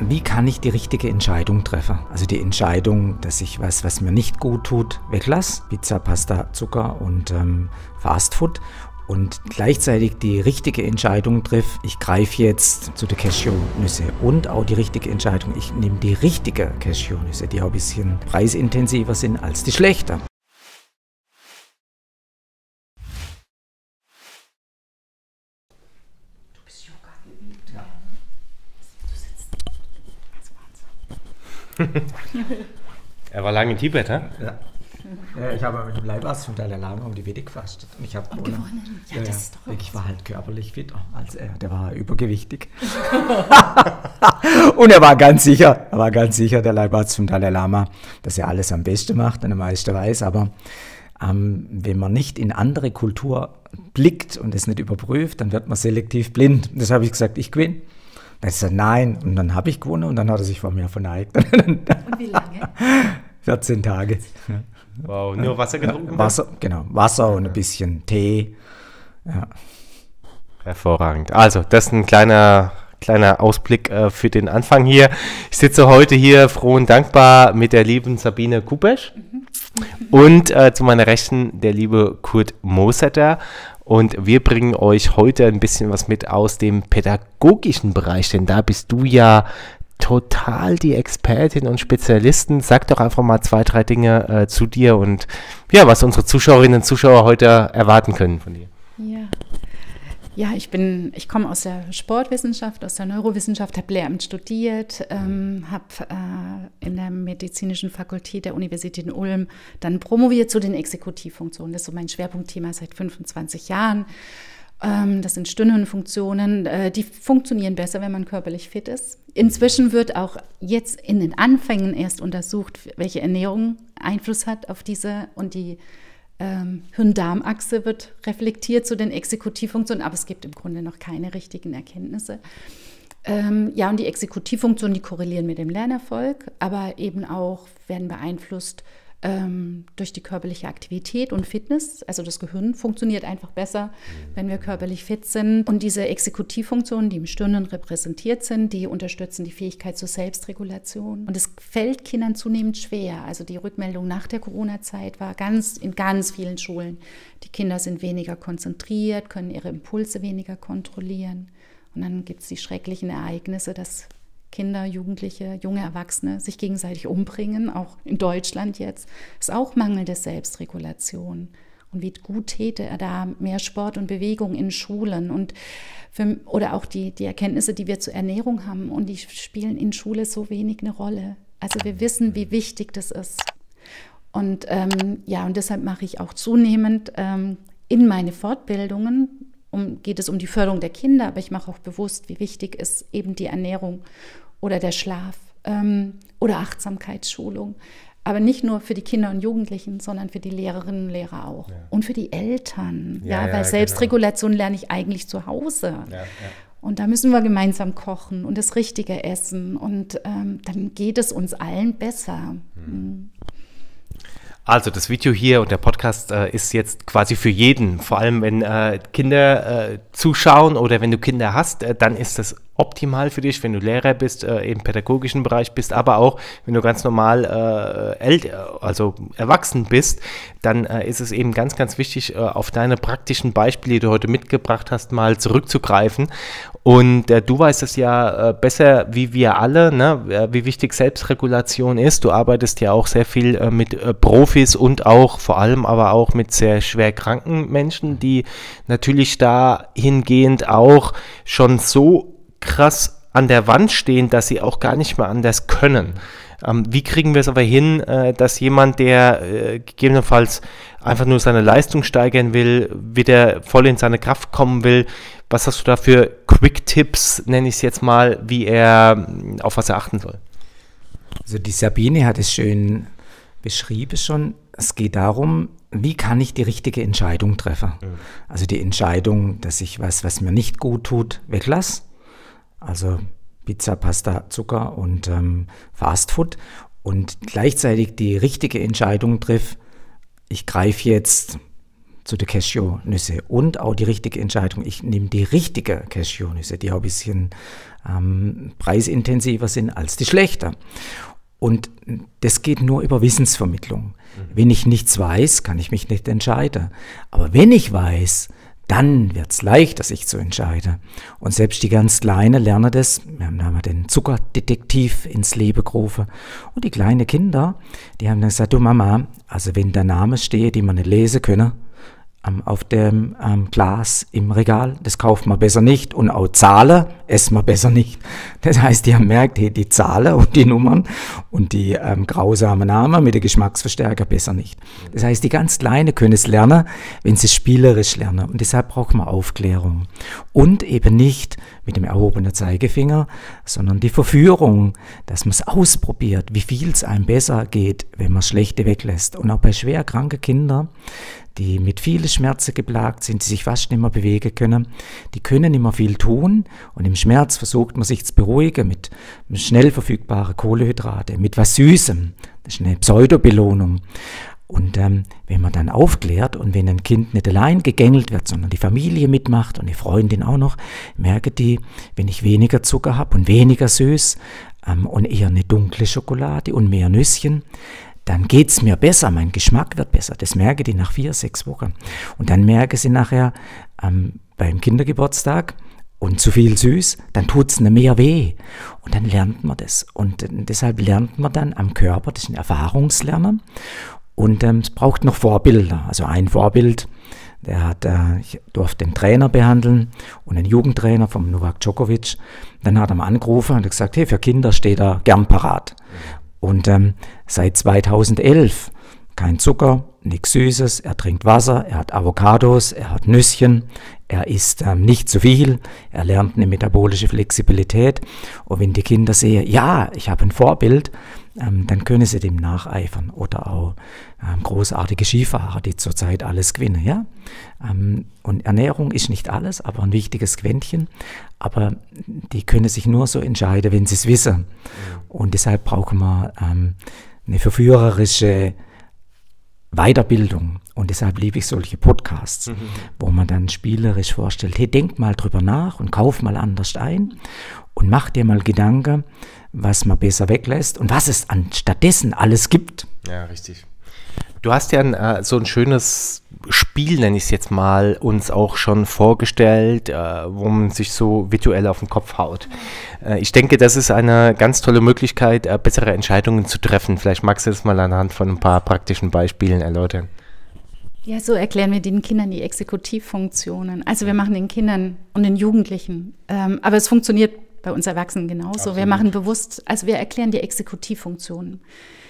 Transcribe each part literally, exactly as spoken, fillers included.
Wie kann ich die richtige Entscheidung treffen? Also die Entscheidung, dass ich was, was mir nicht gut tut, weglasse. Pizza, Pasta, Zucker und ähm, Fastfood. Und gleichzeitig die richtige Entscheidung trifft, ich greife jetzt zu den Cashewnüsse. Und auch die richtige Entscheidung, ich nehme die richtige Cashewnüsse, die auch ein bisschen preisintensiver sind als die schlechte. Du bist Yoga geübt. Ja. Du sitzt. Er war lange in Tibet, hä? Ja. Ja, ich habe mit dem Leibarzt vom Dalai Lama um die Wette gefastet. Und ich habe gewonnen. gewonnen. Ja, Ja, das ja. ist doch Ich war halt körperlich fitter als er. Der war übergewichtig. Und er war ganz sicher, er war ganz sicher, der Leibarzt vom Dalai Lama, dass er alles am besten macht und am meisten weiß. Aber ähm, wenn man nicht in andere Kultur blickt und es nicht überprüft, dann wird man selektiv blind. Und das habe ich gesagt, ich gewinne. Dann hat er gesagt, nein. Und dann habe ich gewonnen und dann hat er sich vor mir verneigt. Und wie lange? vierzehn Tage. Ja. Wow, nur Wasser getrunken? Ja, Wasser, genau, Wasser und ein bisschen Tee. Ja. Hervorragend. Also, das ist ein kleiner, kleiner Ausblick äh, für den Anfang hier. Ich sitze heute hier froh und dankbar mit der lieben Sabine Kupesch mhm. und äh, zu meiner Rechten der liebe Kurt Mosetter. Und wir bringen euch heute ein bisschen was mit aus dem pädagogischen Bereich, denn da bist du ja total die Expertin und Spezialisten. Sag doch einfach mal zwei, drei Dinge äh, zu dir und ja, was unsere Zuschauerinnen und Zuschauer heute erwarten können von dir. Ja, ja ich bin, ich komme aus der Sportwissenschaft, aus der Neurowissenschaft, habe Lehramt studiert, ähm, habe äh, in der medizinischen Fakultät der Universität in Ulm dann promoviert zu den Exekutivfunktionen. Das ist so mein Schwerpunktthema seit fünfundzwanzig Jahren. Das sind Stirnhirnfunktionen, die funktionieren besser, wenn man körperlich fit ist. Inzwischen wird auch jetzt in den Anfängen erst untersucht, welche Ernährung Einfluss hat auf diese, und die ähm, Hirn-Darm-Achse wird reflektiert zu den Exekutivfunktionen, aber es gibt im Grunde noch keine richtigen Erkenntnisse. Ähm, ja, und die Exekutivfunktionen, die korrelieren mit dem Lernerfolg, aber eben auch werden beeinflusst Ähm, durch die körperliche Aktivität und Fitness. Also das Gehirn funktioniert einfach besser, wenn wir körperlich fit sind. Und diese Exekutivfunktionen, die im Stirnhirn repräsentiert sind, die unterstützen die Fähigkeit zur Selbstregulation. Und es fällt Kindern zunehmend schwer. Also die Rückmeldung nach der Corona-Zeit war ganz in ganz vielen Schulen. Die Kinder sind weniger konzentriert, können ihre Impulse weniger kontrollieren. Und dann gibt es die schrecklichen Ereignisse, dass Kinder, Jugendliche, junge Erwachsene sich gegenseitig umbringen, auch in Deutschland jetzt, ist auch mangelnde Selbstregulation. Und wie gut täte er da mehr Sport und Bewegung in Schulen und für, oder auch die, die Erkenntnisse, die wir zur Ernährung haben, und die spielen in Schule so wenig eine Rolle. Also wir wissen, wie wichtig das ist. Und ähm, ja, und deshalb mache ich auch zunehmend ähm, in meine Fortbildungen, Um, geht es um die Förderung der Kinder, aber ich mache auch bewusst, wie wichtig ist eben die Ernährung oder der Schlaf ähm, oder Achtsamkeitsschulung. Aber nicht nur für die Kinder und Jugendlichen, sondern für die Lehrerinnen und Lehrer auch. Ja. Und für die Eltern. Ja, ja, weil ja, Selbstregulation genau. lerne ich eigentlich zu Hause. Ja, ja. Und da müssen wir gemeinsam kochen und das Richtige essen. Und ähm, dann geht es uns allen besser. Mhm. Also das Video hier und der Podcast äh, ist jetzt quasi für jeden, vor allem wenn äh, Kinder äh, zuschauen oder wenn du Kinder hast, äh, dann ist das optimal für dich, wenn du Lehrer bist, äh, im pädagogischen Bereich bist, aber auch wenn du ganz normal äh, ält- also erwachsen bist, dann äh, ist es eben ganz, ganz wichtig, äh, auf deine praktischen Beispiele, die du heute mitgebracht hast, mal zurückzugreifen. Und äh, du weißt es ja äh, besser wie wir alle, ne, wie wichtig Selbstregulation ist. Du arbeitest ja auch sehr viel äh, mit äh, Profis und auch vor allem aber auch mit sehr schwer kranken Menschen, die natürlich dahingehend auch schon so krass an der Wand stehen, dass sie auch gar nicht mehr anders können. Ähm, wie kriegen wir es aber hin, äh, dass jemand, der äh, gegebenenfalls einfach nur seine Leistung steigern will, wieder voll in seine Kraft kommen will, was hast du da für Quick-Tipps, nenne ich es jetzt mal, wie er, auf was er achten soll? Also die Sabine hat es schön beschrieben schon. Es geht darum, wie kann ich die richtige Entscheidung treffen? Mhm. Also die Entscheidung, dass ich was, was mir nicht gut tut, weglasse. Also Pizza, Pasta, Zucker und ähm, Fastfood. Und gleichzeitig die richtige Entscheidung trifft, ich greife jetzt zu den Cashewnüsse und auch die richtige Entscheidung. Ich nehme die richtige Cashewnüsse, die auch ein bisschen ähm, preisintensiver sind als die schlechter. Und das geht nur über Wissensvermittlung. Mhm. Wenn ich nichts weiß, kann ich mich nicht entscheiden. Aber wenn ich weiß, dann wird es leichter, sich zu entscheiden. Und selbst die ganz Kleinen lernen das. Wir haben da mal den Zuckerdetektiv ins Leben gerufen. Und die kleinen Kinder, die haben dann gesagt, du Mama, also wenn der Name steht, den wir nicht lesen können, ähm, auf dem ähm, Glas im Regal, das kauft man besser nicht. Und auch Zahlen essen wir besser nicht. Das heißt, die haben gemerkt, die, die Zahlen und die Nummern und die ähm, grausamen Namen mit den Geschmacksverstärker besser nicht. Das heißt, die ganz Kleinen können es lernen, wenn sie spielerisch lernen. Und deshalb braucht man Aufklärung. Und eben nicht mit dem erhobenen Zeigefinger, sondern die Verführung, dass man es ausprobiert, wie viel es einem besser geht, wenn man Schlechte weglässt. Und auch bei schwer kranken Kindern, die mit vielen Schmerzen geplagt sind, die sich fast nicht mehr bewegen können, die können immer viel tun und im Schmerz versucht man sich zu beruhigen mit schnell verfügbaren Kohlenhydrate, mit was Süßem, das ist eine Pseudobelohnung. Und ähm, wenn man dann aufklärt und wenn ein Kind nicht allein gegängelt wird, sondern die Familie mitmacht und die Freundin auch noch, merken die, wenn ich weniger Zucker habe und weniger süß ähm, und eher eine dunkle Schokolade und mehr Nüsschen, dann geht es mir besser, mein Geschmack wird besser. Das merken die nach vier, sechs Wochen. Und dann merken sie nachher ähm, beim Kindergeburtstag und zu viel süß, dann tut es nicht mehr weh. Und dann lernt man das. Und äh, deshalb lernt man dann am Körper, das ist ein Erfahrungslernen. Und ähm, es braucht noch Vorbilder. Also ein Vorbild, der hat, äh, ich durfte den Trainer behandeln und einen Jugendtrainer vom Novak Djokovic. Dann hat er mal angerufen und gesagt, hey, für Kinder steht er gern parat. Und ähm, seit zweitausendelf kein Zucker, nichts Süßes, er trinkt Wasser, er hat Avocados, er hat Nüsschen, er isst ähm, nicht zu viel, er lernt eine metabolische Flexibilität. Und wenn die Kinder sehen, ja, ich habe ein Vorbild, ähm, dann können sie dem nacheifern. Oder auch ähm, großartige Skifahrer, die zurzeit alles gewinnen. Ja? Ähm, und Ernährung ist nicht alles, aber ein wichtiges Quäntchen. Aber die können sich nur so entscheiden, wenn sie es wissen. Und deshalb brauchen wir ähm, eine verführerische Weiterbildung. Und deshalb liebe ich solche Podcasts, mhm. wo man dann spielerisch vorstellt, hey, denk mal drüber nach und kauf mal anders ein und mach dir mal Gedanken, was man besser weglässt und was es an stattdessen alles gibt. Ja, richtig. Du hast ja ein, äh, so ein schönes Spiel, nenne ich es jetzt mal, uns auch schon vorgestellt, äh, wo man sich so virtuell auf den Kopf haut. Äh, ich denke, das ist eine ganz tolle Möglichkeit, äh, bessere Entscheidungen zu treffen. Vielleicht magst du das mal anhand von ein paar praktischen Beispielen erläutern. Ja, so erklären wir den Kindern die Exekutivfunktionen. Also wir machen den Kindern und den Jugendlichen, ähm, aber es funktioniert bei uns Erwachsenen genauso. Absolut. Wir machen bewusst, also wir erklären die Exekutivfunktionen.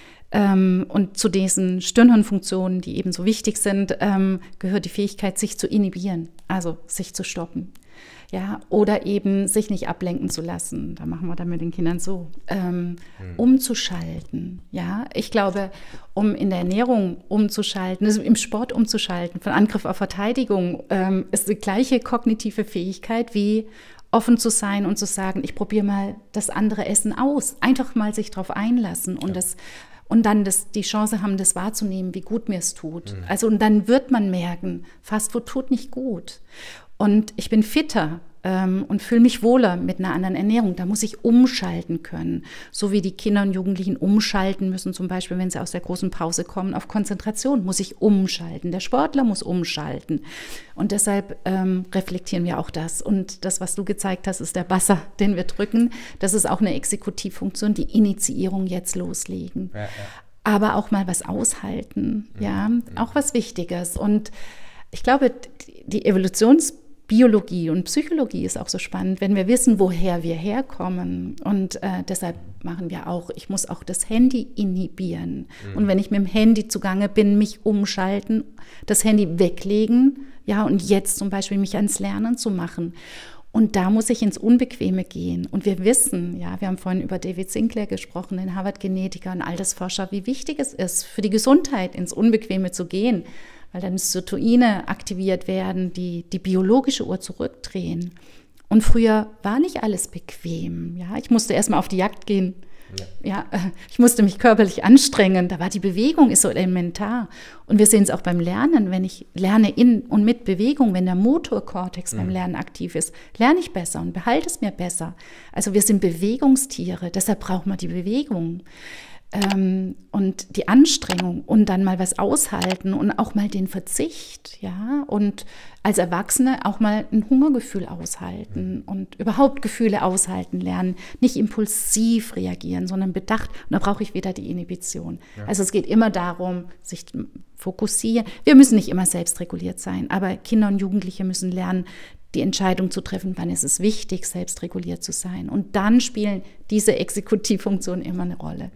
Ähm, und zu diesen Stirnhirnfunktionen, die eben so wichtig sind, ähm, gehört die Fähigkeit, sich zu inhibieren, also sich zu stoppen. Ja, oder eben sich nicht ablenken zu lassen. Da machen wir dann mit den Kindern so. Ähm, mhm. Umzuschalten. Ja, ich glaube, um in der Ernährung umzuschalten, also im Sport umzuschalten, von Angriff auf Verteidigung, ähm, ist die gleiche kognitive Fähigkeit wie offen zu sein und zu sagen, ich probiere mal das andere Essen aus. Einfach mal sich darauf einlassen und ja. das Und dann das, die Chance haben, das wahrzunehmen, wie gut mir es tut. Mhm. Also und dann wird man merken, Fastfood tut nicht gut. Und ich bin fitter ähm, und fühle mich wohler mit einer anderen Ernährung. Da muss ich umschalten können. So wie die Kinder und Jugendlichen umschalten müssen, zum Beispiel, wenn sie aus der großen Pause kommen, auf Konzentration muss ich umschalten. Der Sportler muss umschalten. Und deshalb ähm, reflektieren wir auch das. Und das, was du gezeigt hast, ist der Buzzer, den wir drücken. Das ist auch eine Exekutivfunktion, die Initiierung jetzt loslegen. Ja, ja. Aber auch mal was aushalten, mhm. ja, mhm. auch was Wichtiges. Und ich glaube, die Evolutionsbiologie und Psychologie ist auch so spannend, wenn wir wissen, woher wir herkommen. Und äh, deshalb machen wir auch, ich muss auch das Handy inhibieren. Mhm. Und wenn ich mit dem Handy zugange bin, mich umschalten, das Handy weglegen, ja, und jetzt zum Beispiel mich ans Lernen zu machen. Und da muss ich ins Unbequeme gehen. Und wir wissen, ja, wir haben vorhin über David Sinclair gesprochen, den Harvard-Genetiker und Altersforscher, wie wichtig es ist, für die Gesundheit ins Unbequeme zu gehen, weil dann Sirtuine aktiviert werden, die die biologische Uhr zurückdrehen. Und früher war nicht alles bequem. Ja, ich musste erstmal auf die Jagd gehen Ja. ja, ich musste mich körperlich anstrengen. Da war die Bewegung ist so elementar. Und wir sehen es auch beim Lernen. Wenn ich lerne in und mit Bewegung, wenn der Motorkortex mhm. beim Lernen aktiv ist, lerne ich besser und behalte es mir besser. Also wir sind Bewegungstiere. Deshalb braucht man die Bewegung. Ähm, und die Anstrengung und dann mal was aushalten und auch mal den Verzicht, ja, und als Erwachsene auch mal ein Hungergefühl aushalten und überhaupt Gefühle aushalten lernen, nicht impulsiv reagieren, sondern bedacht. Und da brauche ich wieder die Inhibition. Ja. Also es geht immer darum, sich fokussieren. Wir müssen nicht immer selbstreguliert sein, aber Kinder und Jugendliche müssen lernen, die Entscheidung zu treffen, wann ist es wichtig, selbstreguliert zu sein. Und dann spielen diese Exekutivfunktionen immer eine Rolle.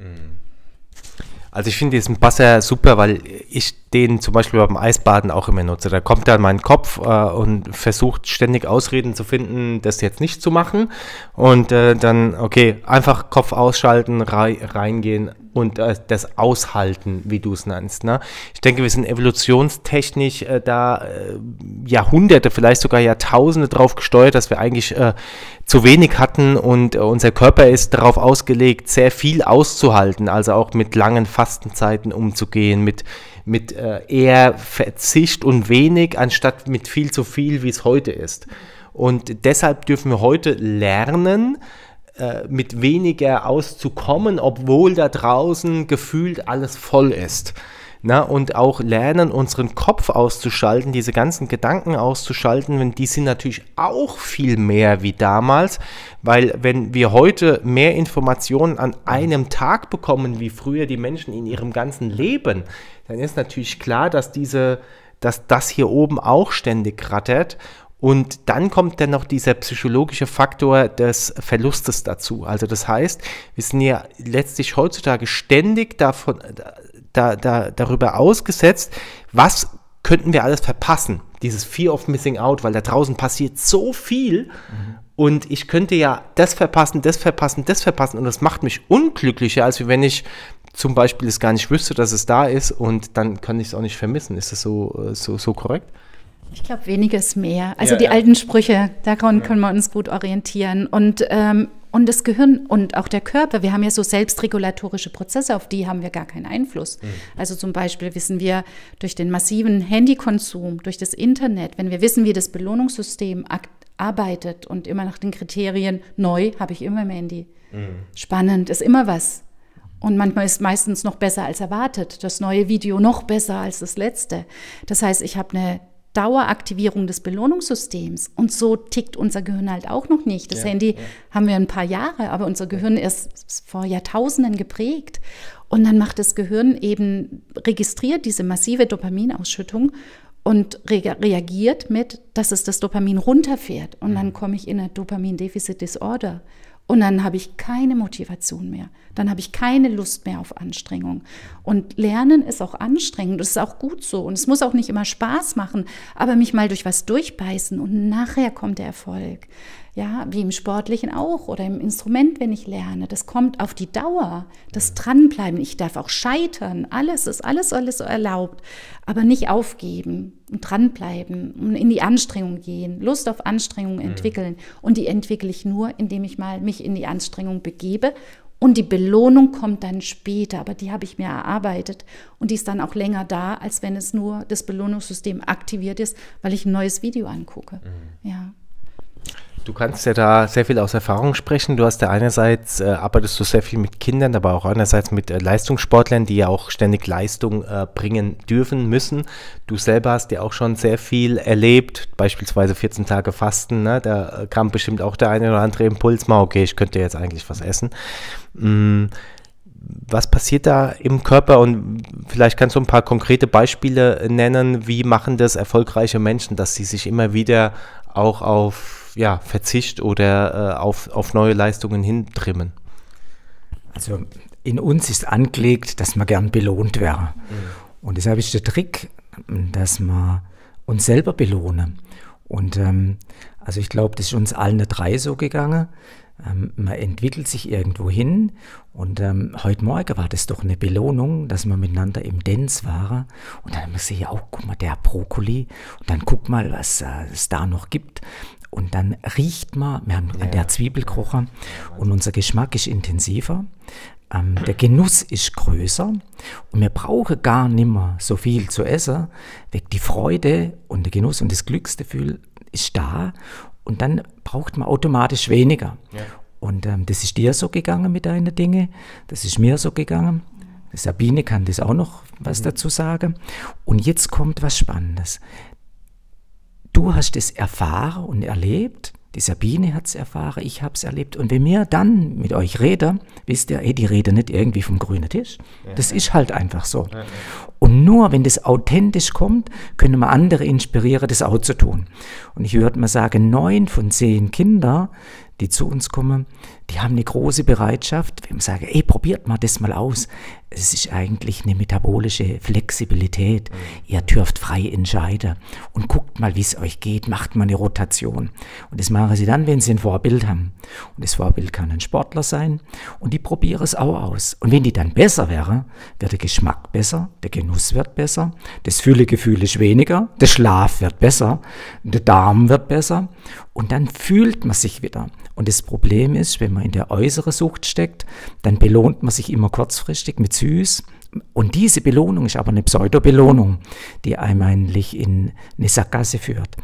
Also ich finde diesen Buzzer super, weil ich den zum Beispiel beim Eisbaden auch immer nutze. Da kommt er in meinen Kopf äh, und versucht ständig Ausreden zu finden, das jetzt nicht zu machen. Und äh, dann, okay, einfach Kopf ausschalten, rei reingehen und äh, das aushalten, wie du es nennst. Ne? Ich denke, wir sind evolutionstechnisch äh, da äh, Jahrhunderte, vielleicht sogar Jahrtausende drauf gesteuert, dass wir eigentlich äh, zu wenig hatten und äh, unser Körper ist darauf ausgelegt, sehr viel auszuhalten, also auch mit langen Fastenzeiten umzugehen, mit mit äh, eher Verzicht und wenig, anstatt mit viel zu viel, wie es heute ist. Und deshalb dürfen wir heute lernen, äh, mit weniger auszukommen, obwohl da draußen gefühlt alles voll ist. Na, und auch lernen, unseren Kopf auszuschalten, diese ganzen Gedanken auszuschalten, wenn die sind natürlich auch viel mehr wie damals, weil wenn wir heute mehr Informationen an einem Tag bekommen, wie früher die Menschen in ihrem ganzen Leben, dann ist natürlich klar, dass diese, dass das hier oben auch ständig rattert. Und dann kommt dann noch dieser psychologische Faktor des Verlustes dazu. Also das heißt, wir sind ja letztlich heutzutage ständig davon, da, da, darüber ausgesetzt, was könnten wir alles verpassen. Dieses Fear of Missing Out, weil da draußen passiert so viel. Mhm. Und ich könnte ja das verpassen, das verpassen, das verpassen. Und das macht mich unglücklicher, als wenn ich zum Beispiel es gar nicht wüsste, dass es da ist. Und dann kann ich es auch nicht vermissen. Ist das so, so, so korrekt? Ich glaube, weniger ist mehr. Also ja, die ja. alten Sprüche, daran ja. können wir uns gut orientieren. Und, ähm, und das Gehirn und auch der Körper, wir haben ja so selbstregulatorische Prozesse, auf die haben wir gar keinen Einfluss. Mhm. Also zum Beispiel wissen wir durch den massiven Handykonsum, durch das Internet, wenn wir wissen, wie das Belohnungssystem arbeitet und immer nach den Kriterien, neu habe ich immer im Handy. Mhm. Spannend, ist immer was. Und manchmal ist meistens noch besser als erwartet. Das neue Video noch besser als das letzte. Das heißt, ich habe eine Daueraktivierung des Belohnungssystems. Und so tickt unser Gehirn halt auch noch nicht. Das ja, Handy ja. haben wir ein paar Jahre, aber unser Gehirn ist vor Jahrtausenden geprägt. Und dann macht das Gehirn eben, registriert diese massive Dopaminausschüttung und re- reagiert mit, dass es das Dopamin runterfährt. Und dann komme ich in eine Dopamin-Deficit-Disorder. Und dann habe ich keine Motivation mehr. Dann habe ich keine Lust mehr auf Anstrengung. Und Lernen ist auch anstrengend. Das ist auch gut so. Und es muss auch nicht immer Spaß machen, aber mich mal durch was durchbeißen und nachher kommt der Erfolg. Ja, wie im Sportlichen auch oder im Instrument, wenn ich lerne. Das kommt auf die Dauer, das Dranbleiben. Ich darf auch scheitern. Alles ist alles, alles erlaubt. Aber nicht aufgeben und dranbleiben und in die Anstrengung gehen. Lust auf Anstrengung entwickeln. Und die entwickle ich nur, indem ich mal mich in die Anstrengung begebe. Und die Belohnung kommt dann später, aber die habe ich mir erarbeitet. Und die ist dann auch länger da, als wenn es nur das Belohnungssystem aktiviert ist, weil ich ein neues Video angucke. Mhm. Ja. Du kannst ja da sehr viel aus Erfahrung sprechen. Du hast ja einerseits, äh, arbeitest du sehr viel mit Kindern, aber auch einerseits mit äh, Leistungssportlern, die ja auch ständig Leistung äh, bringen dürfen, müssen. Du selber hast ja auch schon sehr viel erlebt, beispielsweise vierzehn Tage Fasten. Ne? Da kam bestimmt auch der eine oder andere Impuls mal, okay, ich könnte jetzt eigentlich was essen. Mm. Was passiert da im Körper und vielleicht kannst du ein paar konkrete Beispiele nennen, wie machen das erfolgreiche Menschen, dass sie sich immer wieder auch auf ja, Verzicht oder äh, auf, auf neue Leistungen hintrimmen? Also in uns ist angelegt, dass man gern belohnt wäre. Mhm. Und deshalb ist der Trick, dass wir uns selber belohnen. Und ähm, also ich glaube, das ist uns allen drei so gegangen. Ähm, man entwickelt sich irgendwo hin und ähm, heute Morgen war das doch eine Belohnung, dass wir miteinander im Dance waren und dann haben wir gesehen, ja, oh, guck mal, der Brokkoli und dann guck mal, was äh, es da noch gibt. Und dann riecht man, wir haben ja. an der Zwiebel gerochen und unser Geschmack ist intensiver, ähm, der Genuss ist größer und wir brauchen gar nicht mehr so viel zu essen, weg die Freude und der Genuss und das Glücksgefühl ist da und dann braucht man automatisch weniger. Ja. Und ähm, das ist dir so gegangen mit deinen Dingen, das ist mir so gegangen. Sabine kann das auch noch was mhm. dazu sagen. Und jetzt kommt was Spannendes. Du hast es erfahren und erlebt, die Sabine hat es erfahren, ich habe es erlebt. Und wenn wir dann mit euch reden, wisst ihr, ey, die reden nicht irgendwie vom grünen Tisch. Das ja. ist halt einfach so. Ja, ja. Und nur wenn das authentisch kommt, können wir andere inspirieren, das auch zu tun. Und ich würde mal sagen, neun von zehn Kinder, die zu uns kommen, die haben eine große Bereitschaft, wenn wir sagen, ey, probiert mal das mal aus. Es ist eigentlich eine metabolische Flexibilität. Mhm. Ihr dürft frei entscheiden und guckt mal, wie es euch geht, macht mal eine Rotation. Und das machen sie dann, wenn sie ein Vorbild haben. Und das Vorbild kann ein Sportler sein und die probieren es auch aus. Und wenn die dann besser wären, wird der Geschmack besser, der Genuss wird besser, das Fühlegefühl ist weniger, der Schlaf wird besser, der Darm wird besser und dann fühlt man sich wieder. Und das Problem ist, wenn man in der äußeren Sucht steckt, dann belohnt man sich immer kurzfristig mit süß. Und diese Belohnung ist aber eine Pseudo-Belohnung, die einem eigentlich in eine Sackgasse führt.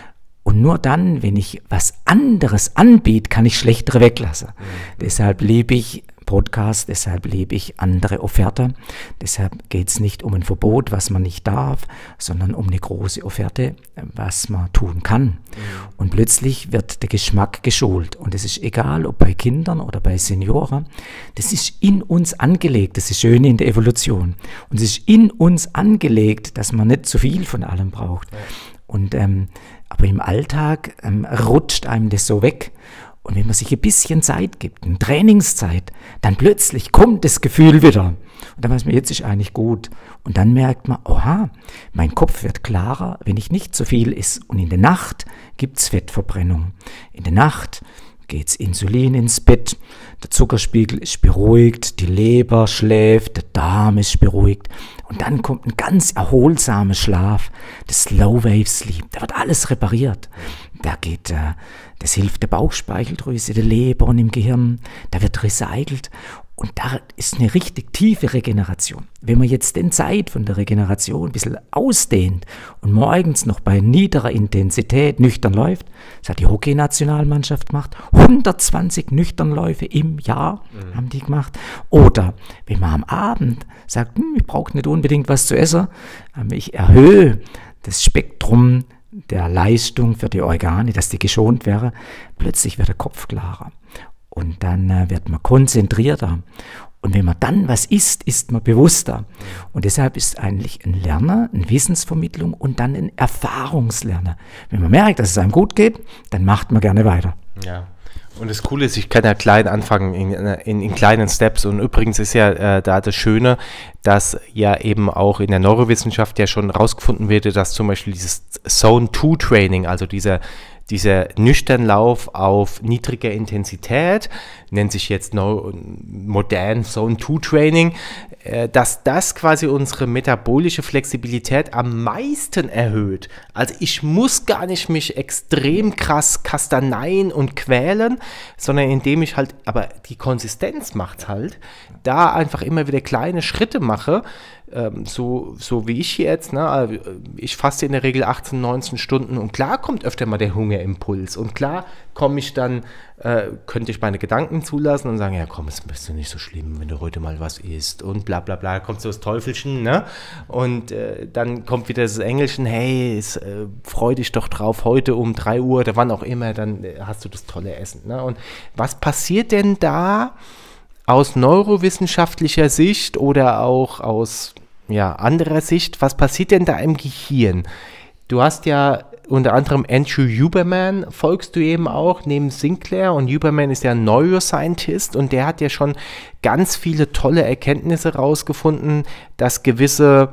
Und nur dann, wenn ich was anderes anbiete, kann ich schlechtere weglassen. Mhm. Deshalb liebe ich Podcast, deshalb liebe ich andere Offerte. Deshalb geht es nicht um ein Verbot, was man nicht darf, sondern um eine große Offerte, was man tun kann. Mhm. Und plötzlich wird der Geschmack geschult. Und es ist egal, ob bei Kindern oder bei Senioren, das ist in uns angelegt, das ist schön in der Evolution. Und es ist in uns angelegt, dass man nicht zu viel von allem braucht. Ja. Und, ähm, aber im Alltag ähm, rutscht einem das so weg. Und wenn man sich ein bisschen Zeit gibt, eine Trainingszeit, dann plötzlich kommt das Gefühl wieder. Und dann weiß man, jetzt ist eigentlich gut. Und dann merkt man, oha, mein Kopf wird klarer, wenn ich nicht zu viel esse. Und in der Nacht gibt es Fettverbrennung. In der Nacht geht das Insulin ins Bett, der Zuckerspiegel ist beruhigt, die Leber schläft, der Darm ist beruhigt. Und dann kommt ein ganz erholsamer Schlaf, das Slow Wave Sleep. Da wird alles repariert. Da geht, äh, das hilft der Bauchspeicheldrüse, der Leber und im Gehirn. Da wird recycelt. Und da ist eine richtig tiefe Regeneration. Wenn man jetzt den Zeit von der Regeneration ein bisschen ausdehnt und morgens noch bei niederer Intensität nüchtern läuft, das hat die Hockey-Nationalmannschaft gemacht, hundertzwanzig Nüchternläufe im Jahr mhm. haben die gemacht. Oder wenn man am Abend sagt, hm, ich brauche nicht unbedingt was zu essen, ich erhöhe das Spektrum der Leistung für die Organe, dass die geschont wäre, plötzlich wird der Kopf klarer. Und dann äh, wird man konzentrierter. Und wenn man dann was isst, ist man bewusster. Und deshalb ist eigentlich ein Lerner, eine Wissensvermittlung und dann ein Erfahrungslerner. Wenn man merkt, dass es einem gut geht, dann macht man gerne weiter. Ja. Und das Coole ist, ich kann ja klein anfangen, in, in, in kleinen Steps. Und übrigens ist ja äh, da das Schöne, dass ja eben auch in der Neurowissenschaft ja schon rausgefunden wird, dass zum Beispiel dieses Zone zwei Training, also dieser Dieser Nüchternlauf auf niedriger Intensität, nennt sich jetzt no, modern Zone zwei Training, äh, dass das quasi unsere metabolische Flexibilität am meisten erhöht. Also ich muss gar nicht mich extrem krass kastaneien und quälen, sondern indem ich halt, aber die Konsistenz macht halt, da einfach immer wieder kleine Schritte mache, ähm, so, so wie ich jetzt, ne? Ich faste in der Regel achtzehn, neunzehn Stunden und klar kommt öfter mal der Hungerimpuls und klar komme ich dann, äh, könnte ich meine Gedanken zulassen und sagen, ja komm, es ist nicht so schlimm, wenn du heute mal was isst und bla bla bla, kommt so das Teufelchen, ne? Und äh, dann kommt wieder das Engelchen, hey, es, äh, freu dich doch drauf, heute um drei Uhr oder wann auch immer, dann äh, hast du das tolle Essen, ne? Und was passiert denn da aus neurowissenschaftlicher Sicht oder auch aus ja, anderer Sicht, was passiert denn da im Gehirn? Du hast ja unter anderem Andrew Huberman, folgst du eben auch, neben Sinclair, und Huberman ist ja ein Neuroscientist und der hat ja schon ganz viele tolle Erkenntnisse rausgefunden, dass gewisse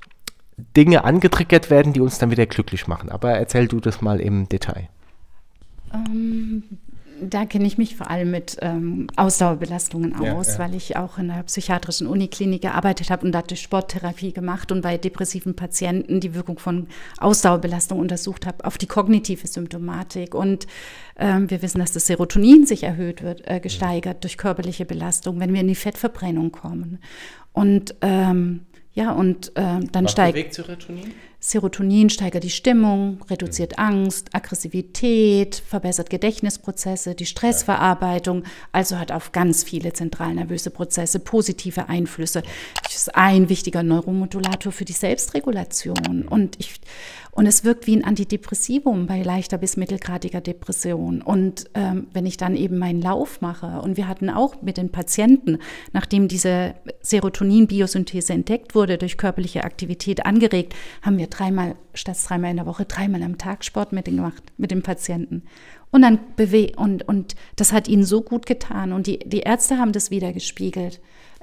Dinge angetriggert werden, die uns dann wieder glücklich machen. Aber erzähl du das mal im Detail. Ähm, Da kenne ich mich vor allem mit ähm, Ausdauerbelastungen aus, ja, ja. weil ich auch in einer psychiatrischen Uniklinik gearbeitet habe und dadurch Sporttherapie gemacht und bei depressiven Patienten die Wirkung von Ausdauerbelastung untersucht habe auf die kognitive Symptomatik. Und ähm, wir wissen, dass das Serotonin sich erhöht wird, äh, gesteigert durch körperliche Belastung, wenn wir in die Fettverbrennung kommen. Und ähm, ja, und äh, dann Was steigt bewegt Serotonin? Serotonin steigert die Stimmung, reduziert mhm. Angst, Aggressivität, verbessert Gedächtnisprozesse, die Stressverarbeitung, also hat auf ganz viele zentralnervöse Prozesse positive Einflüsse. Das ist ein wichtiger Neuromodulator für die Selbstregulation und ich Und es wirkt wie ein Antidepressivum bei leichter bis mittelgradiger Depression. Und ähm, wenn ich dann eben meinen Lauf mache, und wir hatten auch mit den Patienten, nachdem diese Serotonin-Biosynthese entdeckt wurde, durch körperliche Aktivität angeregt, haben wir dreimal, statt dreimal in der Woche, dreimal am Tag Sport mit denen gemacht, mit den Patienten. Und dann bewe- und, und das hat ihnen so gut getan. Und die, die Ärzte haben das wieder gespiegelt.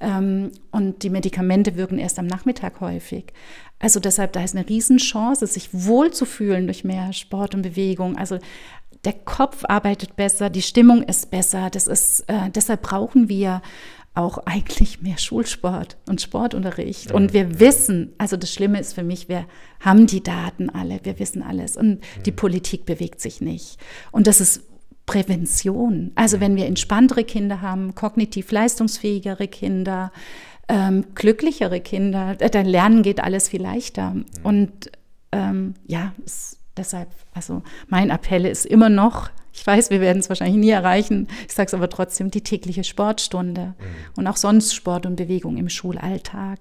Und die Medikamente wirken erst am Nachmittag häufig. Also deshalb, da ist eine Riesenchance, sich wohlzufühlen durch mehr Sport und Bewegung. Also der Kopf arbeitet besser, die Stimmung ist besser. Das ist, äh, deshalb brauchen wir auch eigentlich mehr Schulsport und Sportunterricht. Ja. Und wir wissen, also das Schlimme ist für mich, wir haben die Daten alle, wir wissen alles. Und ja. die Politik bewegt sich nicht. Und das ist Prävention. Also wenn wir entspanntere Kinder haben, kognitiv leistungsfähigere Kinder, ähm, glücklichere Kinder, dann lernen geht alles viel leichter. Mhm. Und ähm, ja, es, deshalb, also mein Appell ist immer noch, ich weiß, wir werden es wahrscheinlich nie erreichen, ich sage es aber trotzdem, die tägliche Sportstunde mhm. und auch sonst Sport und Bewegung im Schulalltag.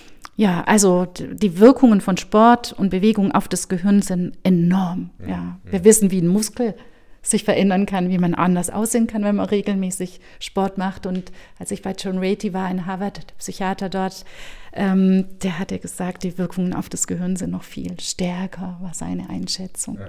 Ja, also die Wirkungen von Sport und Bewegung auf das Gehirn sind enorm. Mhm. Ja, wir wissen, wie ein Muskel sich verändern kann, wie man anders aussehen kann, wenn man regelmäßig Sport macht. Und als ich bei John Ratey war in Harvard, der Psychiater dort, ähm, der hatte gesagt, die Wirkungen auf das Gehirn sind noch viel stärker, war seine Einschätzung.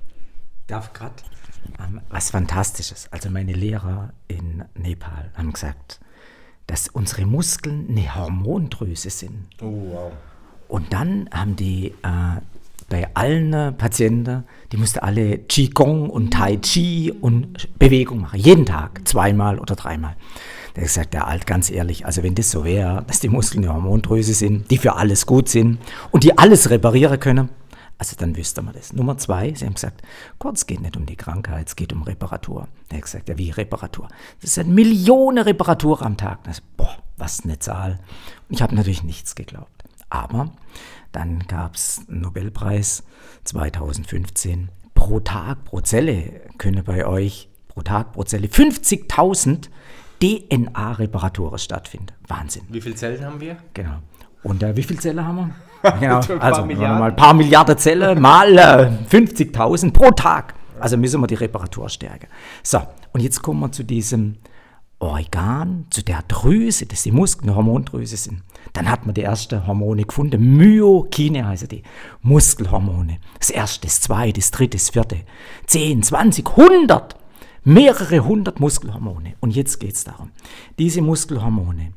Darf gerade ähm, was Fantastisches. Also meine Lehrer in Nepal haben gesagt, dass unsere Muskeln eine Hormondrüse sind. Oh, wow. Und dann haben die äh, bei allen Patienten, die mussten alle Qigong und Tai Chi und Bewegung machen. Jeden Tag, zweimal oder dreimal. Der hat gesagt, der Alt, ganz ehrlich, also wenn das so wäre, dass die Muskeln eine Hormondrüse sind, die für alles gut sind und die alles reparieren können, also dann wüsste man das. Nummer zwei, sie haben gesagt, Gott, es geht nicht um die Krankheit, es geht um Reparatur. Der hat gesagt, ja, wie Reparatur? Das sind Millionen Reparaturen am Tag. Das, boah, was eine Zahl. Und ich habe natürlich nichts geglaubt. Aber dann gab es einen Nobelpreis zweitausendfünfzehn. Pro Tag, pro Zelle können bei euch pro Tag, pro Zelle fünfzigtausend D N A-Reparaturen stattfinden. Wahnsinn. Wie viele Zellen haben wir? Genau. Und äh, wie viele Zellen haben wir? Genau. ein Also paar mal ein paar Milliarden Zellen mal äh, fünfzigtausend pro Tag. Also müssen wir die Reparatur stärken. So, und jetzt kommen wir zu diesem Organ, zu der Drüse, dass die Muskeln eine Hormondrüse sind. Dann hat man die ersten Hormone gefunden, Myokine heißen die, Muskelhormone. Das erste, das zweite, das dritte, das vierte, zehn, zwanzig, hundert, mehrere hundert Muskelhormone. Und jetzt geht es darum, diese Muskelhormone,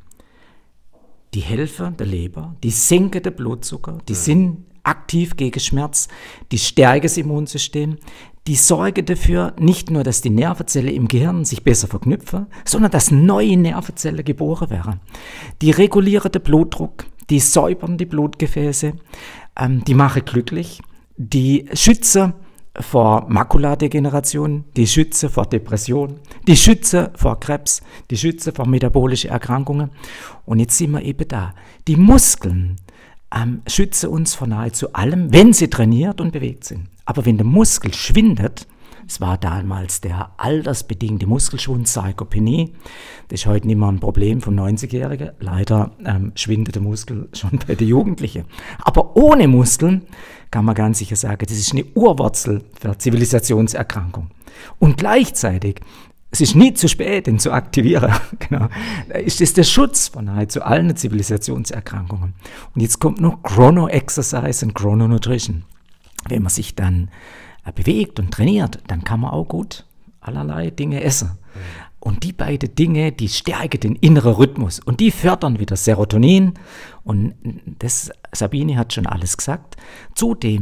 die helfen der Leber, die senken den Blutzucker, die sind aktiv gegen Schmerz, die stärken das Immunsystem, die sorgen dafür nicht nur, dass die Nervenzellen im Gehirn sich besser verknüpfen, sondern dass neue Nervenzellen geboren werden. Die regulieren den Blutdruck, die säubern die Blutgefäße, ähm, die machen glücklich, die schützen vor Makuladegeneration, die schützen vor Depression, die schützen vor Krebs, die schützen vor metabolischen Erkrankungen. Und jetzt sind wir eben da. Die Muskeln ähm, schützen uns vor nahezu allem, wenn sie trainiert und bewegt sind. Aber wenn der Muskel schwindet, es war damals der altersbedingte Muskelschwund, Sarkopenie, das ist heute nicht mehr ein Problem vom neunzigjährigen. Leider ähm, schwindet der Muskel schon bei den Jugendlichen. Aber ohne Muskeln kann man ganz sicher sagen, das ist eine Urwurzel für Zivilisationserkrankung. Und gleichzeitig, es ist nie zu spät, den zu aktivieren. Genau. Ist das der Schutz von nahezu allen Zivilisationserkrankungen. Und jetzt kommt noch Chrono-Exercise und Chrono-Nutrition. Wenn man sich dann äh, bewegt und trainiert, dann kann man auch gut allerlei Dinge essen. Mhm. Und die beiden Dinge, die stärken den inneren Rhythmus und die fördern wieder Serotonin. Und das, Sabine hat schon alles gesagt. Zudem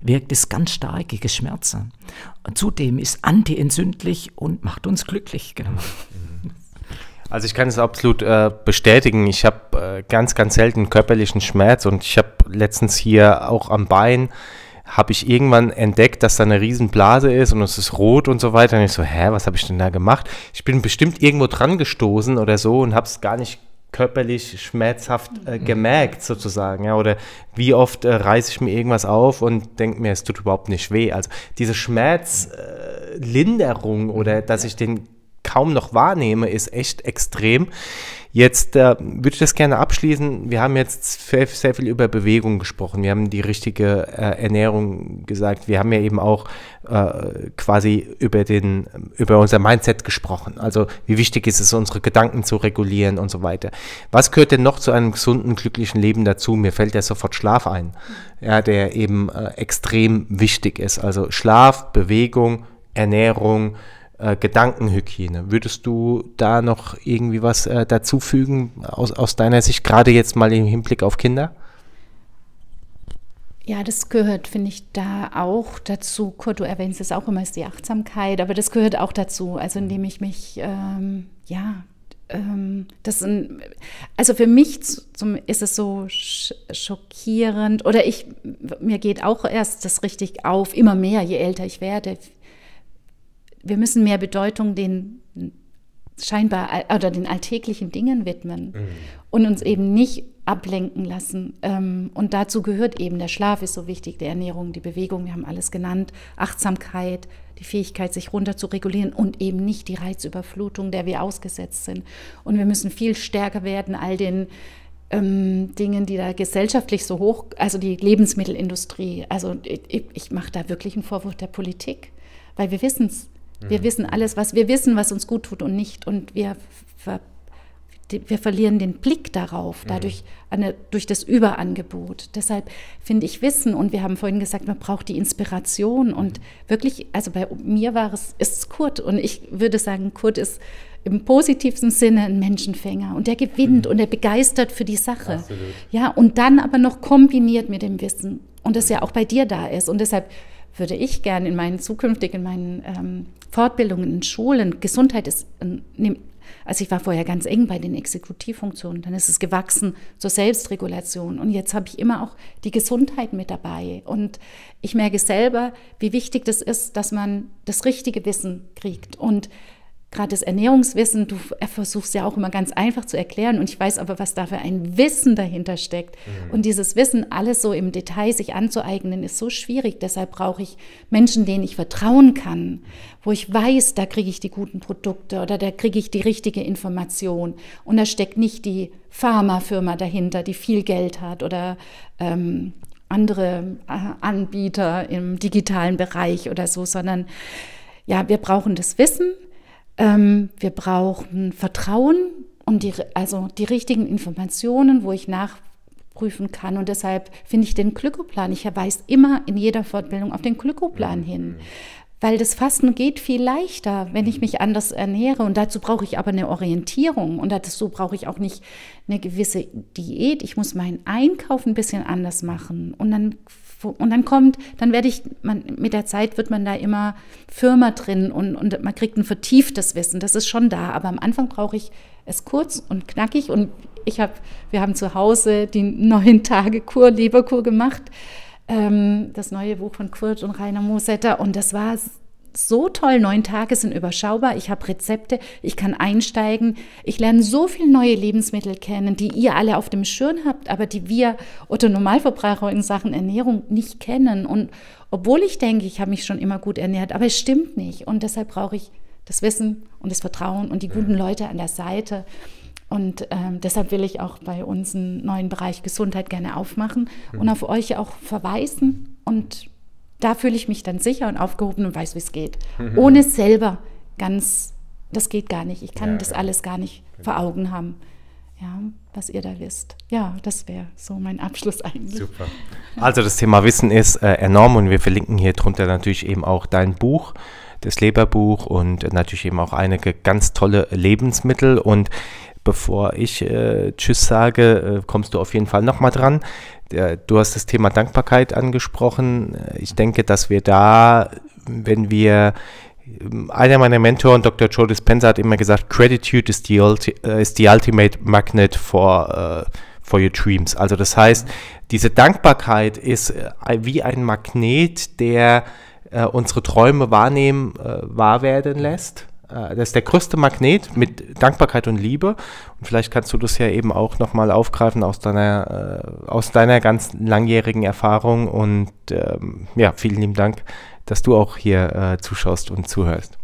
wirkt es ganz stark gegen Schmerzen. Und zudem ist antientzündlich und macht uns glücklich. Genau. Also ich kann es absolut äh, bestätigen. Ich habe äh, ganz, ganz selten körperlichen Schmerz und ich habe letztens hier auch am Bein, habe ich irgendwann entdeckt, dass da eine Riesenblase ist und es ist rot und so weiter. Und ich so, hä, was habe ich denn da gemacht? Ich bin bestimmt irgendwo dran gestoßen oder so und habe es gar nicht körperlich schmerzhaft äh, gemerkt sozusagen. Ja? Oder wie oft äh, reiße ich mir irgendwas auf und denke mir, es tut überhaupt nicht weh. Also diese Schmerzlinderung äh, oder dass ich den kaum noch wahrnehme, ist echt extrem. Jetzt äh, würde ich das gerne abschließen. Wir haben jetzt sehr, sehr viel über Bewegung gesprochen. Wir haben die richtige äh, Ernährung gesagt. Wir haben ja eben auch äh, quasi über, den, über unser Mindset gesprochen. Also wie wichtig ist es, unsere Gedanken zu regulieren und so weiter. Was gehört denn noch zu einem gesunden, glücklichen Leben dazu? Mir fällt ja sofort Schlaf ein, ja, der eben äh, extrem wichtig ist. Also Schlaf, Bewegung, Ernährung, Äh, Gedankenhygiene. Würdest du da noch irgendwie was äh, dazufügen aus, aus deiner Sicht, gerade jetzt mal im Hinblick auf Kinder? Ja, das gehört, finde ich, da auch dazu. Kurt, du erwähnst es auch immer, ist die Achtsamkeit, aber das gehört auch dazu, also indem ich mich, ähm, ja, ähm, das ein, also für mich zum, ist es so sch- schockierend oder ich, mir geht auch erst das richtig auf, immer mehr, je älter ich werde. Wir müssen mehr Bedeutung den scheinbar oder den alltäglichen Dingen widmen mhm. und uns eben nicht ablenken lassen. Und dazu gehört eben, der Schlaf ist so wichtig, die Ernährung, die Bewegung, wir haben alles genannt, Achtsamkeit, die Fähigkeit, sich runter zu regulieren und eben nicht die Reizüberflutung, der wir ausgesetzt sind. Und wir müssen viel stärker werden, all den ähm, Dingen, die da gesellschaftlich so hoch, also die Lebensmittelindustrie, also ich, ich mache da wirklich einen Vorwurf der Politik, weil wir wissen es. Wir wissen alles, was wir wissen, was uns gut tut und nicht. Und wir, ver, wir verlieren den Blick darauf, dadurch eine, durch das Überangebot. Deshalb finde ich Wissen, und wir haben vorhin gesagt, man braucht die Inspiration. Und wirklich, also bei mir war es, ist es Kurt. Und ich würde sagen, Kurt ist im positivsten Sinne ein Menschenfänger. Und der gewinnt mhm. und der begeistert für die Sache. Absolut. Ja, und dann aber noch kombiniert mit dem Wissen. Und das ja auch bei dir da ist. Und deshalb würde ich gerne in meinen zukünftigen, in meinen ähm, Fortbildungen in Schulen, Gesundheit ist, äh, also ich war vorher ganz eng bei den Exekutivfunktionen, dann ist es gewachsen zur Selbstregulation und jetzt habe ich immer auch die Gesundheit mit dabei und ich merke selber, wie wichtig das ist, dass man das richtige Wissen kriegt und gerade das Ernährungswissen, du versuchst ja auch immer ganz einfach zu erklären und ich weiß aber, was da für ein Wissen dahinter steckt. Mhm. Und dieses Wissen, alles so im Detail sich anzueignen, ist so schwierig. Deshalb brauche ich Menschen, denen ich vertrauen kann, wo ich weiß, da kriege ich die guten Produkte oder da kriege ich die richtige Information. Und da steckt nicht die Pharmafirma dahinter, die viel Geld hat oder ähm, andere äh, Anbieter im digitalen Bereich oder so, sondern ja, wir brauchen das Wissen. Ähm, wir brauchen Vertrauen und die, also die richtigen Informationen, wo ich nachprüfen kann. Und deshalb finde ich den Glykoplan, ich verweise immer in jeder Fortbildung auf den Glykoplan hin. Weil das Fasten geht viel leichter, wenn ich mich anders ernähre. Und dazu brauche ich aber eine Orientierung. Und dazu brauche ich auch nicht eine gewisse Diät. Ich muss meinen Einkauf ein bisschen anders machen. Und dann Und dann kommt, dann werde ich, man, mit der Zeit wird man da immer firmer drin und, und man kriegt ein vertieftes Wissen, das ist schon da, aber am Anfang brauche ich es kurz und knackig und ich habe, wir haben zu Hause die neun Tage Kur, Leberkur gemacht, ähm, das neue Buch von Kurt und Rainer Mosetter und das war so toll, neun Tage sind überschaubar, ich habe Rezepte, ich kann einsteigen, ich lerne so viele neue Lebensmittel kennen, die ihr alle auf dem Schirm habt, aber die wir Otto Normalverbraucher in Sachen Ernährung nicht kennen und obwohl ich denke, ich habe mich schon immer gut ernährt, aber es stimmt nicht und deshalb brauche ich das Wissen und das Vertrauen und die guten Leute an der Seite und ähm, deshalb will ich auch bei uns einen neuen Bereich Gesundheit gerne aufmachen mhm. und auf euch auch verweisen und da fühle ich mich dann sicher und aufgehoben und weiß, wie es geht. Mhm. Ohne selber ganz, das geht gar nicht. Ich kann ja, das alles gar nicht vor Augen haben. ja, was ihr da wisst. Ja, das wäre so mein Abschluss eigentlich. Super. Also das Thema Wissen ist äh, enorm und wir verlinken hier drunter natürlich eben auch dein Buch, das Leberbuch und natürlich eben auch einige ganz tolle Lebensmittel. Und bevor ich äh, Tschüss sage, äh, kommst du auf jeden Fall nochmal dran. Der, du hast das Thema Dankbarkeit angesprochen. Ich denke, dass wir da, wenn wir, einer meiner Mentoren, Doktor Joe Dispenza, hat immer gesagt, Gratitude is the, ulti- uh, is the ultimate magnet for, uh, for your dreams. Also das heißt, diese Dankbarkeit ist äh, wie ein Magnet, der äh, unsere Träume wahrnehmen, äh, wahr werden lässt. Das ist der größte Magnet mit Dankbarkeit und Liebe. Und vielleicht kannst du das ja eben auch nochmal aufgreifen aus deiner, äh, aus deiner ganz langjährigen Erfahrung. Und ähm, ja, vielen lieben Dank, dass du auch hier äh, zuschaust und zuhörst.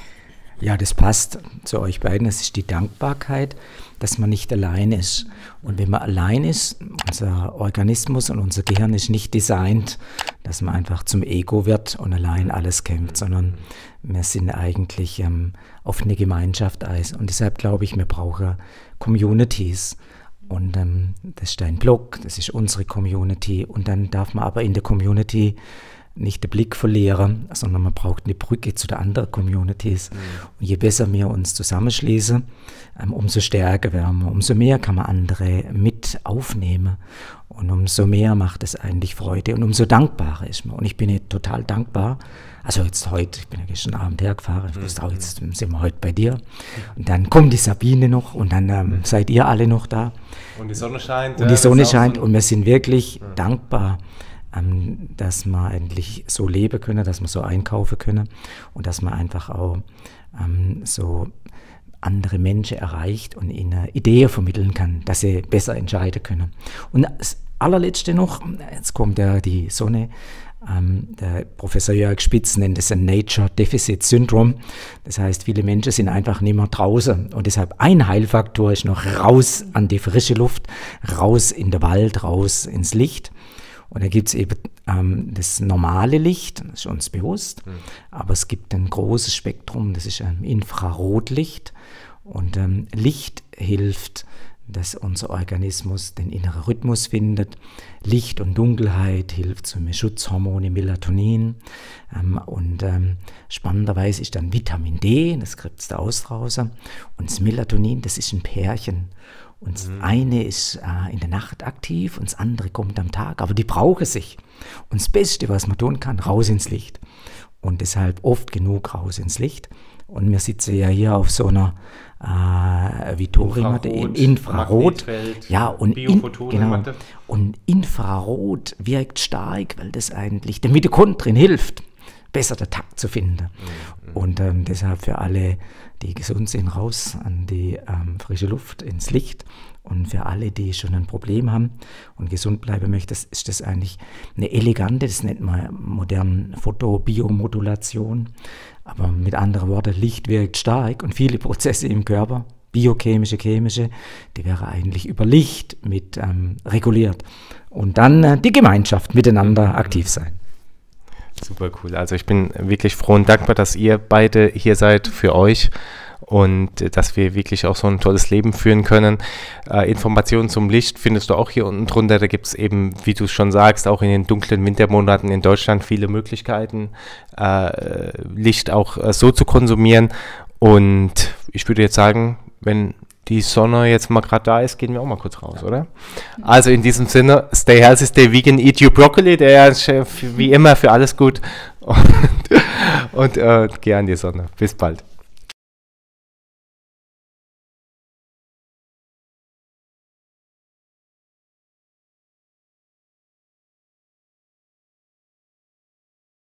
Ja, das passt zu euch beiden. Es ist die Dankbarkeit, dass man nicht allein ist. Und wenn man allein ist, unser Organismus und unser Gehirn ist nicht designt, dass man einfach zum Ego wird und allein alles kämpft, sondern wir sind eigentlich ähm, auf eine Gemeinschaft aus. Und deshalb glaube ich, wir brauchen Communities. Und ähm, das ist dein Blog, das ist unsere Community. Und dann darf man aber in der Community nicht den Blick verlieren, sondern man braucht eine Brücke zu den anderen Communities. Mhm. Und je besser wir uns zusammenschließen, ähm, umso stärker werden wir, umso mehr kann man andere mit aufnehmen und umso mehr macht es eigentlich Freude und umso dankbarer ist man. Und ich bin jetzt total dankbar. Also jetzt heute, ich bin ja gestern Abend hergefahren, ich wusste auch, jetzt sind wir heute bei dir. Und dann kommt die Sabine noch und dann ähm, seid ihr alle noch da. Und die Sonne scheint. Und die Sonne scheint und wir sind wirklich ja. dankbar, ähm, dass wir eigentlich so leben können, dass wir so einkaufen können und dass man einfach auch ähm, so andere Menschen erreicht und ihnen Ideen vermitteln kann, dass sie besser entscheiden können. Und das allerletzte noch, jetzt kommt ja die Sonne, ähm, der Professor Jörg Spitz nennt es ein Nature Deficit Syndrome. Das heißt, viele Menschen sind einfach nicht mehr draußen und deshalb ein Heilfaktor ist noch raus an die frische Luft, raus in den Wald, raus ins Licht. Und da gibt es eben ähm, das normale Licht, das ist uns bewusst, mhm. aber es gibt ein großes Spektrum, das ist ein Infrarotlicht. Und ähm, Licht hilft, dass unser Organismus den inneren Rhythmus findet. Licht und Dunkelheit hilft zum Schutzhormone Melatonin. Ähm, und ähm, spannenderweise ist dann Vitamin D, das kriegt es da aus draußen. Und das Melatonin, das ist ein Pärchen. Und das mhm. eine ist äh, in der Nacht aktiv und das andere kommt am Tag. Aber die brauchen sich. Und das Beste, was man tun kann, raus ins Licht. Und deshalb oft genug raus ins Licht. Und wir sitzen ja hier auf so einer äh, Vittori-Matte in Infrarot. Ja, und, in, genau, und Infrarot wirkt stark, weil das eigentlich den Mitochondrien hilft, besser den Takt zu finden. Mhm. Und ähm, deshalb für alle, die gesund sind, raus an die ähm, frische Luft, ins Licht. Und für alle, die schon ein Problem haben und gesund bleiben möchten, ist das eigentlich eine elegante, das nennt man modern Photobiomodulation. Aber mit anderen Worten, Licht wirkt stark und viele Prozesse im Körper, biochemische, chemische, die wären eigentlich über Licht mit ähm, reguliert. Und dann äh, die Gemeinschaft miteinander aktiv sein. Super cool. Also ich bin wirklich froh und dankbar, dass ihr beide hier seid für euch und dass wir wirklich auch so ein tolles Leben führen können. Äh, Informationen zum Licht findest du auch hier unten drunter. Da gibt es eben, wie du es schon sagst, auch in den dunklen Wintermonaten in Deutschland viele Möglichkeiten, äh, Licht auch äh, so zu konsumieren. Und ich würde jetzt sagen, wenn die Sonne jetzt mal gerade da ist, gehen wir auch mal kurz raus, oder? Also in diesem Sinne, stay healthy, stay vegan, eat your broccoli, der ist wie immer für alles gut. Und, und äh, geh an die Sonne. Bis bald.